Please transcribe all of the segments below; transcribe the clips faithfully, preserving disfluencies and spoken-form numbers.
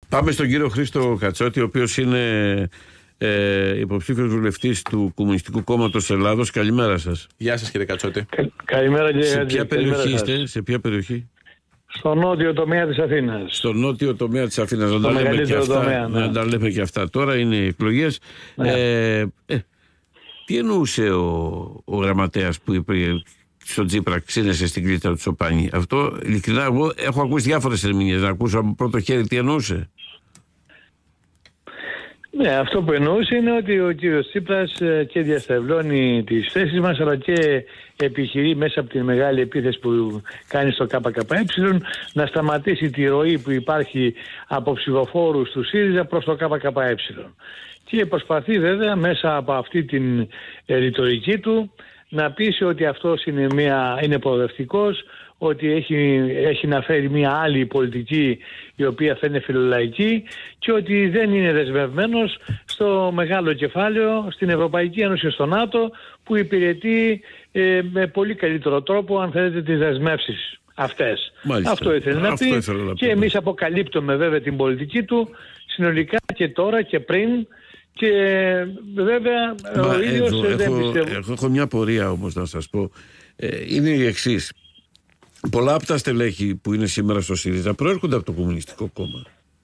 Πάμε στον κύριο Χρήστο Κατσότη, ο οποίος είναι ε, υποψήφιος βουλευτής του Κομμουνιστικού Κόμματος Ελλάδος. Καλημέρα σας. Γεια σας κύριε Κατσότη. Κα, καλημέρα κύριε Σε Κατσότη. ποια περιοχή είστε, σε ποια περιοχή? Στο νότιο τομέα της Αθήνας. Στο νότιο τομέα της Αθήνας. Να τα λέμε και αυτά. Τομέα, ναι. Να τα λέμε και αυτά. Τώρα είναι οι εκλογές. Ναι. Ε, ε, τι εννοούσε ο, ο γραμματέας που είπε στον Τσίπρα, ξύνεσαι στην κλίτσα του Τσοπάνη? Αυτό ειλικρινά εγώ έχω ακούσει διάφορες ερμηνείες. Να ακούσω από πρώτο χέρι τι εννοούσε. Ναι, αυτό που εννοούσε είναι ότι ο κύριος Τσίπρας και διασταυλώνει τις θέσεις μας, αλλά και επιχειρεί μέσα από τη μεγάλη επίθεση που κάνει στο ΚΚΕ να σταματήσει τη ροή που υπάρχει από ψηφοφόρους του ΣΥΡΙΖΑ προς το ΚΚΕ. Και προσπαθεί βέβαια μέσα από αυτή την ρητορική του να πείσει ότι αυτός είναι, μια, είναι προοδευτικός, ότι έχει, έχει να φέρει μια άλλη πολιτική η οποία θα είναι φιλολαϊκή και ότι δεν είναι δεσμευμένος στο μεγάλο κεφάλαιο, στην Ευρωπαϊκή Ένωση, στο ΝΑΤΟ, που υπηρετεί ε, με πολύ καλύτερο τρόπο, αν θέλετε, τις δεσμεύσεις αυτές. Μάλιστα. Αυτό ήθελε να πει και εμείς αποκαλύπτουμε βέβαια την πολιτική του συνολικά και τώρα και πριν. Και βέβαια Μα, ο ίδιος εδώ, δεν έχω, πιστεύω. Έχω, έχω μια πορεία όμως να σας πω. Ε, είναι η εξής. Πολλά από τα στελέχη που είναι σήμερα στο ΣΥΡΙΖΑ προέρχονται από το Κομμουνιστικό Κόμμα.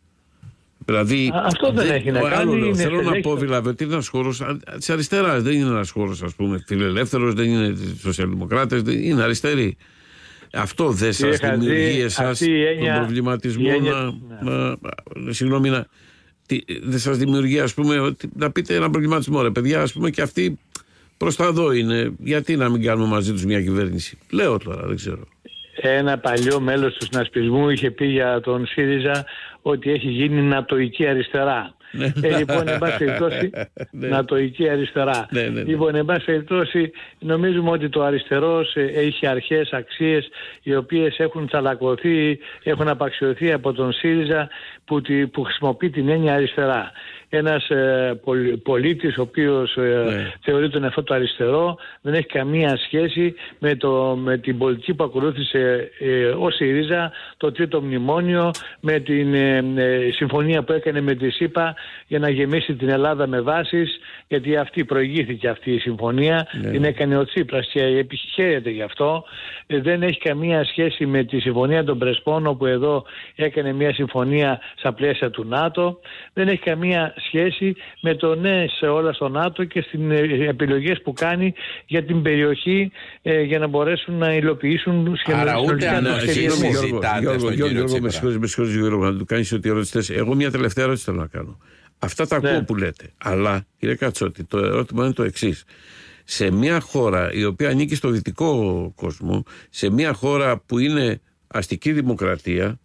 Δηλαδή, Α, αυτό δεν έχει να κάνει. Άλλο, είναι θέλω να πω δηλαδή ότι είναι ένας χώρος της αριστεράς. Δεν είναι ένας χώρος, ας πούμε, φιλελεύθερος, δεν είναι σοσιαλδημοκράτες, είναι αριστεροί. Αυτό δεν σας δημιουργεί εσάς τον προβληματισμό έννοια, να, ναι. να, να, συγγνώμη, να, τι, δεν σας δημιουργεί, ας πούμε, ότι, να πείτε ένα προβληματισμό, ρε παιδιά, ας πούμε, και αυτοί προς τα δω είναι. Γιατί να μην κάνουμε μαζί τους μια κυβέρνηση? Λέω τώρα, δεν ξέρω. Ένα παλιό μέλος του συνασπισμού είχε πει για τον ΣΥΡΙΖΑ ότι έχει γίνει νατοική αριστερά. ε, λοιπόν, εν πάση περιπτώσει, νατοική αριστερά. Ναι, ναι, ναι. Λοιπόν, εν πάση περιπτώσει, νομίζουμε ότι το αριστερός έχει αρχές, αξίες, οι οποίες έχουν τσαλακωθεί, έχουν απαξιωθεί από τον ΣΥΡΙΖΑ που, που χρησιμοποιεί την έννοια αριστερά. Ένας ε, πολίτης ο οποίος ε, ναι. θεωρεί τον εαυτό του αριστερό δεν έχει καμία σχέση με, το, με την πολιτική που ακολούθησε ε, ο ΣΥΡΙΖΑ, το τρίτο μνημόνιο, με την ε, ε, συμφωνία που έκανε με τη ΣΥΠΑ για να γεμίσει την Ελλάδα με βάσεις, γιατί αυτή προηγήθηκε αυτή η συμφωνία, ναι. την έκανε ο Τσίπρας και επιχαίρεται γι' αυτό. Ε, δεν έχει καμία σχέση με τη συμφωνία των Πρεσπών, όπου εδώ έκανε μια συμφωνία στα πλαίσια του ΝΑΤΟ. Δεν έχει καμία σχέση με το ναι σε όλα στο ΝΑΤΟ και στις επιλογές που κάνει για την περιοχή ε, για να μπορέσουν να υλοποιήσουν σχεδόν. Άρα ούτε αν Γιώργο, με συγχωρείς Γιώργο, να του κάνεις ό,τι ερώτησες. Εγώ μια τελευταία ερώτηση θέλω να κάνω. Αυτά τα ακούω ναι. που λέτε. Αλλά κύριε Κατσότη, το ερώτημα είναι το εξής. Σε μια χώρα η οποία ανήκει στο δυτικό κόσμο, σε μια χώρα που είναι αστική δημοκρατία,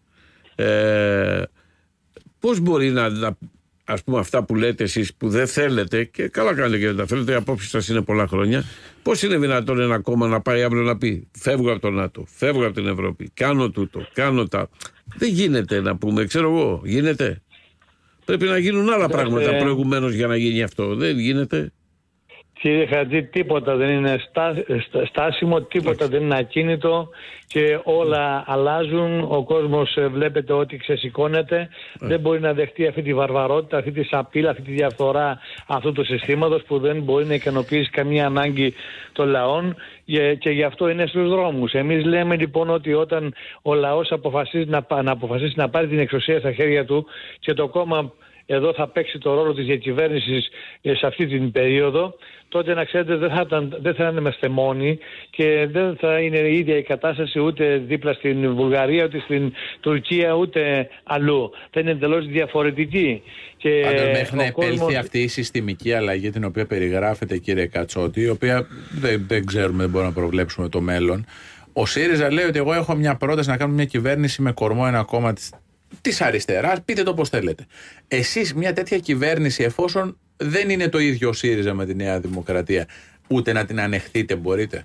ε, πώς μπορεί να, να ας πούμε αυτά που λέτε εσείς που δεν θέλετε, και καλά κάνετε και δεν τα θέλετε, οι απόψεις σας είναι πολλά χρόνια, πώς είναι δυνατόν ένα κόμμα να πάει αύριο να πει φεύγω από το ΝΑΤΟ, φεύγω από την Ευρώπη, κάνω τούτο, κάνω τα... Δεν γίνεται να πούμε, ξέρω εγώ, γίνεται. Πρέπει να γίνουν άλλα πράγματα προηγουμένως για να γίνει αυτό. Δεν γίνεται. Κύριε Χατζή, τίποτα δεν είναι στά, στάσιμο, τίποτα δεν είναι ακίνητο και όλα αλλάζουν. Ο κόσμος βλέπετε ότι ξεσηκώνεται. Ε. Δεν μπορεί να δεχτεί αυτή τη βαρβαρότητα, αυτή τη σαπίλα, αυτή τη διαφθορά αυτού του συστήματος που δεν μπορεί να ικανοποιήσει καμία ανάγκη των λαών και γι' αυτό είναι στους δρόμους. Εμείς λέμε λοιπόν ότι όταν ο λαός αποφασίζει να, να, αποφασίσει να πάρει την εξουσία στα χέρια του και το κόμμα εδώ θα παίξει το ρόλο της διακυβέρνησης σε αυτή την περίοδο, τότε να ξέρετε δεν θα, ήταν, δεν θα είμαστε μόνοι και δεν θα είναι η ίδια η κατάσταση ούτε δίπλα στην Βουλγαρία, ούτε στην Τουρκία, ούτε αλλού. Θα είναι εντελώς διαφορετική. Και Πάντως μέχρι να επέλθει κόσμος... αυτή η συστημική αλλαγή την οποία περιγράφεται κύριε Κατσότη, η οποία δεν, δεν ξέρουμε, δεν μπορούμε να προβλέψουμε το μέλλον. Ο ΣΥΡΙΖΑ λέει ότι εγώ έχω μια πρόταση να κάνω μια κυβέρνηση με κορμό ένα κόμμα της της αριστεράς, πείτε το πώς θέλετε. Εσείς μια τέτοια κυβέρνηση, εφόσον δεν είναι το ίδιο ο ΣΥΡΙΖΑ με τη Νέα Δημοκρατία, ούτε να την ανεχτείτε μπορείτε?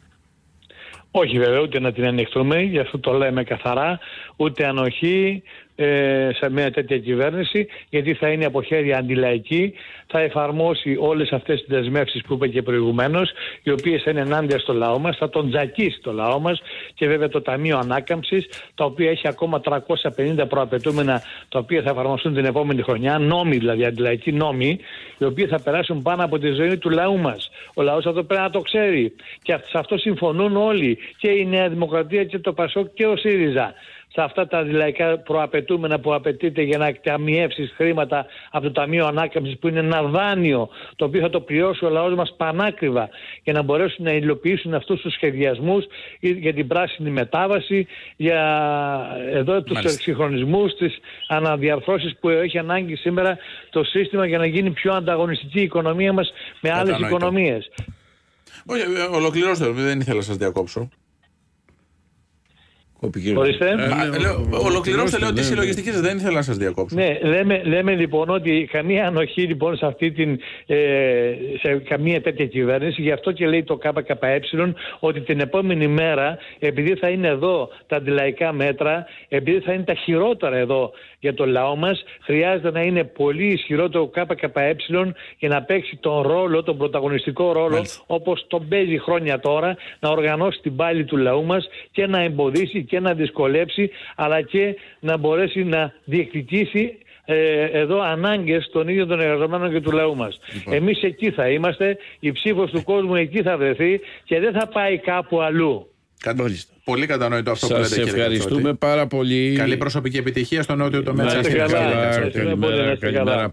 Όχι βέβαια, ούτε να την ανεχτούμε, γι' αυτό το λέμε καθαρά, ούτε ανοχή, ε, σε μια τέτοια κυβέρνηση, γιατί θα είναι από χέρια αντιλαϊκή, θα εφαρμόσει όλες αυτές τις δεσμεύσεις που είπα και προηγουμένως, οι οποίες είναι ενάντια στο λαό μας, θα τον τζακίσει το λαό μας, και βέβαια το Ταμείο Ανάκαμψης, το οποίο έχει ακόμα τριακόσια πενήντα προαπαιτούμενα, τα οποία θα εφαρμοστούν την επόμενη χρονιά, νόμοι δηλαδή, αντιλαϊκοί νόμοι, οι οποίοι θα περάσουν πάνω από τη ζωή του λαού μας. Ο λαός αυτό πρέπει να το ξέρει, και σε αυτό συμφωνούν όλοι, και η Νέα Δημοκρατία και το ΠΑΣΟΚ και ο ΣΥΡΙΖΑ. Σε αυτά τα αντιλαϊκά προαπαιτούμενα που απαιτείται για να εκταμιεύσεις χρήματα από το Ταμείο Ανάκαμψης, που είναι ένα δάνειο το οποίο θα το πληρώσει ο λαός μας πανάκριβα, για να μπορέσουν να υλοποιήσουν αυτούς τους σχεδιασμούς για την πράσινη μετάβαση, για εδώ τους εξυγχρονισμούς, τις αναδιαρθρώσεις που έχει ανάγκη σήμερα το σύστημα, για να γίνει πιο ανταγωνιστική η οικονομία μας με άλλες Κατανοητό. οικονομίες. Όχι, ολοκληρώστε, δεν ήθελα να σας διακόψω. Ορίστε. Ολοκληρώστε, λέω, τις συλλογιστικές, δεν ήθελα να σας διακόψω. Ναι, λέμε, λέμε λοιπόν ότι καμία ανοχή λοιπόν σε αυτή την, ε, σε καμία τέτοια κυβέρνηση. Γι' αυτό και λέει το ΚΚΕ ότι την επόμενη μέρα, επειδή θα είναι εδώ τα αντιλαϊκά μέτρα, επειδή θα είναι τα χειρότερα εδώ για το λαό μας, χρειάζεται να είναι πολύ ισχυρό το ΚΚΕ για να παίξει τον ρόλο, τον πρωταγωνιστικό ρόλο, Μάλιστα. όπως τον παίζει χρόνια τώρα, να οργανώσει την πάλη του λαού μας και να εμποδίσει και να δυσκολέψει, αλλά και να μπορέσει να διεκδικήσει ε, εδώ ανάγκες των ίδιων των εργαζομένων και του λαού μας. Λοιπόν. Εμείς εκεί θα είμαστε, η ψήφος του κόσμου εκεί θα βρεθεί και δεν θα πάει κάπου αλλού. Κατόχιστα. Πολύ κατανοητό αυτό σας που λέτε, κύριε Κατσότη. Ευχαριστούμε πάρα πολύ. Καλή προσωπική επιτυχία στο νότιο τομέα της Καλημέρα.